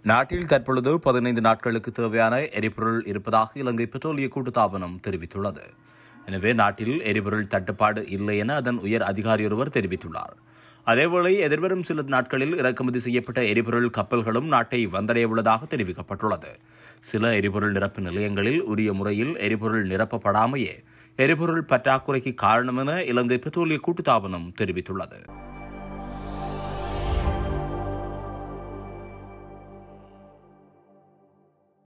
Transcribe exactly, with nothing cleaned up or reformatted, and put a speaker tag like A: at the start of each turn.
A: நாட்டில் தற்பொழுது பதினைந்து நாட்களுக்கு தேவையான எரிபொருள் இருப்பதாக இலங்கை பெட்ரோலிய கூட்டுத்தாபனம் தெரிவித்துள்ளது. எனவே நாட்டில் எரிபொருள் தட்டுப்பாடு இல்லை என அதன் உயர் அதிகாரி ஒருவர் தெரிவித்துள்ளார். அதேவேளை எதிர்வரும் சில நாட்களில் இறக்குமதி செய்யப்பட்ட எரிபொருள் கப்பல்களும் நாட்டை வந்தடைய உள்ளதாக தெரிவிக்கப்பட்டுள்ளது. சில எரிபொருள் நிரப்பு நிலையங்களில் உரிய முறையில் எரிபொருள் நிரப்பப்படாமையே எரிபொருள் பற்றாக்குறைக்கு காரணம் என இலங்கை பெட்ரோலிய கூட்டுத்தாபனம் தெரிவித்துள்ளது.